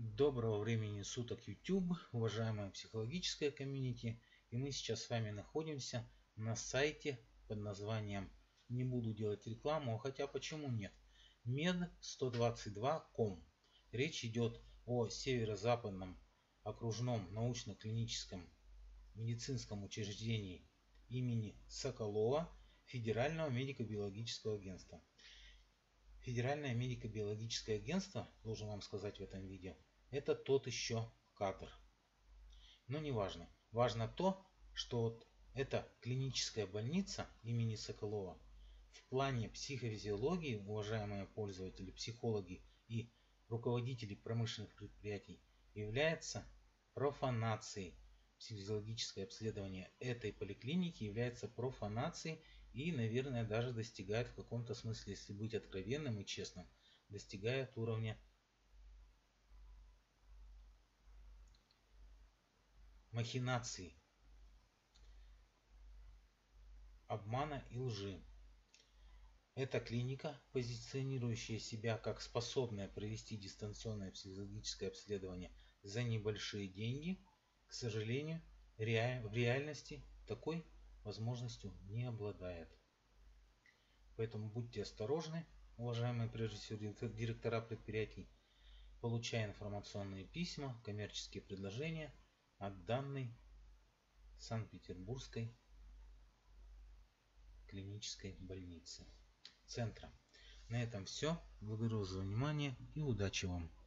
Доброго времени суток, YouTube, уважаемая психологическая комьюнити. И мы сейчас с вами находимся на сайте под названием, не буду делать рекламу, хотя почему нет, med122.com. Речь идет о северо-западном окружном научно-клиническом медицинском учреждении имени Соколова Федерального медико-биологического агентства. Федеральное медико-биологическое агентство, должен вам сказать в этом видео, это тот еще кадр. Но не важно. Важно то, что вот эта клиническая больница имени Соколова в плане психофизиологии, уважаемые пользователи, психологи и руководители промышленных предприятий, является профанацией. Психофизиологическое обследование этой поликлиники является профанацией и, наверное, даже достигает в каком-то смысле, если быть откровенным и честным, достигает уровня махинаций, обмана и лжи. Эта клиника, позиционирующая себя как способная провести дистанционное психологическое обследование за небольшие деньги, к сожалению, в реальности такой возможностью не обладает. Поэтому будьте осторожны, уважаемые прежде всего директора предприятий, получая информационные письма, коммерческие предложения от данной Санкт-Петербургской клинической больницы центра. На этом все. Благодарю за внимание и удачи вам!